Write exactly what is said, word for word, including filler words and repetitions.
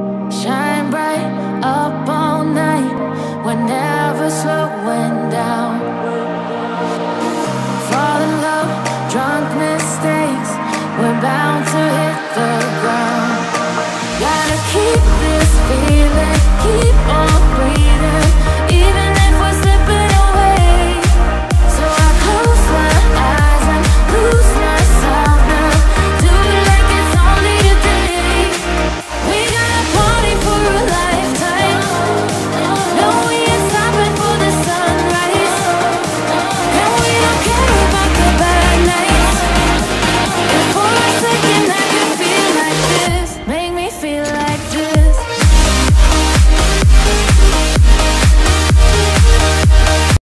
Shine bright up all night, we're never slowing down. Fall in love, drunk mistakes, we're bound to hit the ground. Gotta keep this feeling, keep